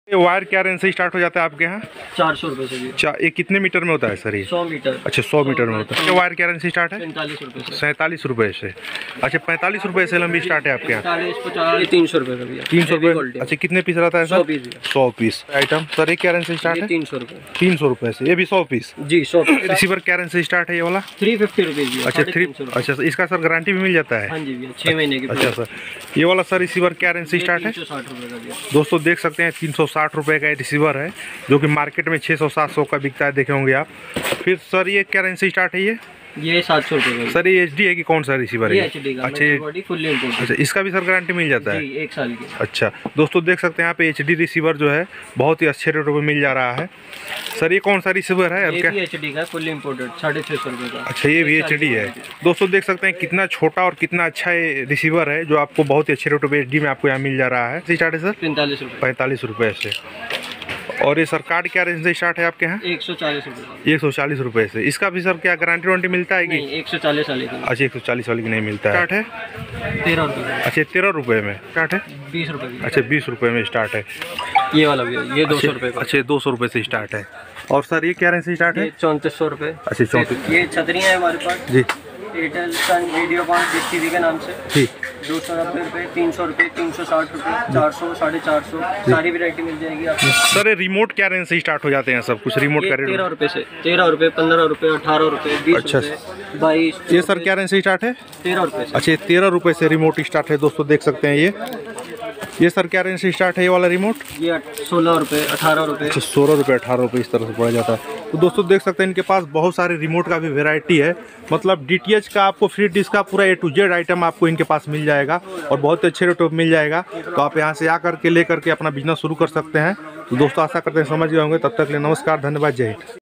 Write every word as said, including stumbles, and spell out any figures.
ये वायर क्या रेंज से स्टार्ट हो जाता है आपके यहाँ? चार सौ रुपये से भी। चा ये कितने मीटर में होता है सर ये? सौ मीटर। अच्छा सौ मीटर में होता है। ये वायर क्या रेंज से स्टार्ट है? पैंतालीस रुपये से। सैंतालीस रुपये से। अच्छा पैंतालीस रुपये से लंबी स्टार्ट है आपके यहाँ? पचास तीन सौ रुपये का भैया। तीन सौ रुपये। अच्छा कितने पीस रहता है सर? सौ पीस। सौ पीस आइटम सर। ये क्या रेंज से स्टार्ट है? तीन सौ रुपये। तीन सौ रुपये से। ये भी सौ पीस? जी सौ। रिसीवर क्या रेंज से स्टार्ट है ये वाला? Three fifty rupees. अच्छा थ्री। अच्छा इसका सर गारंटी भी मिल जाता है? हाँ जी भैया, छः महीने की। अच्छा सर ये वाला सर रिसीवर क्या रेंज से स्टार्ट है? तीन सौ साठ रुपये का भैया। दोस्तों देख सकते हैं तीन सौ साठ रुपये का रिसीवर है जो कि मार्केट में छः सौ सात सौ का बिकता है, देखे होंगे आप। फिर सर ये क्या रेंज से स्टार्ट है ये? ये सात सौ रुपये का। सर ये एच डी है कि कौन सा रिसीवर है? ये एच डी का। अच्छा फुल्ली इम्पोर्टेड। अच्छा इसका भी सर गारंटी मिल जाता है? जी, एक साल की। अच्छा दोस्तों देख सकते हैं यहाँ पे एच डी रिसीवर जो है बहुत ही अच्छे रेटों पे मिल जा रहा है। सर ये कौन सा रिसीवर है? ये भी एच डी का, फुल्ली इम्पोर्टेड, साढ़े छः सौ रुपये का। अच्छा ये भी एच डी है। दोस्तों देख सकते हैं कितना छोटा और कितना अच्छा ये रिसीवर है जो आपको बहुत ही अच्छे रेटों पे एच डी में आपको यहाँ मिल जा रहा है। स्टार्ट है सर? पैंतालीस रुपये। पैंतालीस रुपये से। और ये सर कार्ड क्या रेंज से स्टार्ट है आपके यहाँ? एक सौ चालीस रुपये। एक सौ चालीस रुपये से। इसका भी सर क्या गारंटी वारंटी मिलता है कि? एक सौ चालीस वाले की। अच्छा एक सौ चालीस वाली की नहीं मिलता है। स्टार्ट है तेरह रुपये। अच्छा तेरह रुपये में स्टार्ट है? बीस रुपये। अच्छा बीस रुपये में स्टार्ट है। ये वाला भी है, ये दो सौ रुपये का। अच्छा दो सौ रुपये से स्टार्ट है। और सर ये क्या रेंज से स्टार्ट है? चौंतीस सौ रुपये। अच्छा चौंतीस। ये छतरियाँ हैं हमारे पास जी। Airtel Sun Videocon Dish TV के नाम से। जी। दो सौ नब्बे रुपये, तीन सौ रुपये, तीन सौ साठ रुपये, चार सौ, साढ़े चार सौ, सारी वैरायटी मिल जाएगी आपको। सर ये रिमोट क्या रेंज से स्टार्ट हो जाते हैं सब कुछ? रिमोट का रेट तेरह रुपये से। तेरह रुपये, पंद्रह रुपये, अठारह रुपये, बीस रुपये, बाईस। ये सर क्या रेंज से स्टार्ट है? तेरह रुपये से। अच्छा तेरह रुपये से रिमोट स्टार्ट है। दोस्तों देख सकते हैं ये ये सर क्या रेंज से स्टार्ट है ये वाला रिमोट? ये सोलह रुपये, अठारह रुपये। अच्छा सोलह रुपये अठारह रुपये इस तरह से पड़ा जाता है। तो दोस्तों देख सकते हैं इनके पास बहुत सारे रिमोट का भी वैरायटी है। मतलब डी टी एच का आपको फ्री डिश का पूरा ए टू जेड आइटम आपको इनके पास मिल जाएगा और बहुत अच्छे रेटों पर मिल जाएगा। तो आप यहाँ से आकर के लेकर के अपना बिजनेस शुरू कर सकते हैं। तो दोस्तों आशा करते हैं समझ गए होंगे। तब तक के लिए नमस्कार, धन्यवाद, जय हिंद।